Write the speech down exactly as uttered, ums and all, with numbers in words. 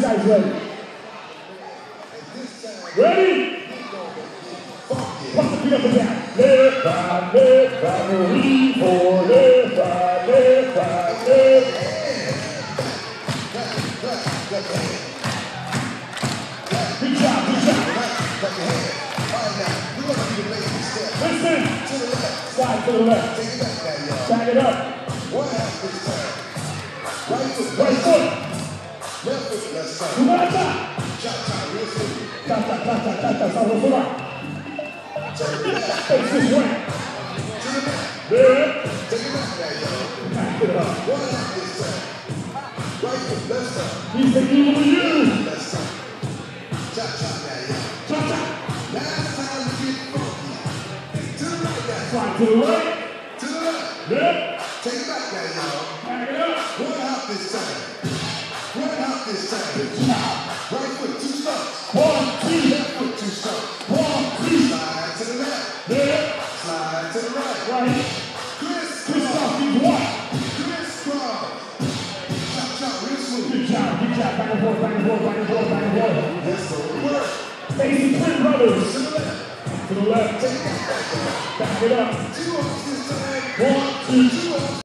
guys ready? Ready? Put the feet up and down. Left, right, left, right, three, four, left, right, left, right, left. Good job, good job. Listen. Slide to the left. Back it up. Right foot. Kumata. Ta ta ta ta ta ta salvo sulla. Face this way. There. Back it up. He's the evil you. Cha cha. Slide to the right. To the left. Left. Take it back there, y'all. Back it up. One hop this time. One hop this time. Good job. Right foot, two stumps. One, two. Left foot, two stumps. One, two. Slide to the left. Left. Slide to the right. Right. Chris Christoph needs one. Crisscross. Chop, chop, real smooth. Good job. Good job. Back and forth, back and forth, back and forth, back and forth. That's the work. Facing twin brothers. To the left. To the left. Take it back there. Back it up. Two hops this time. One, two. Two hops.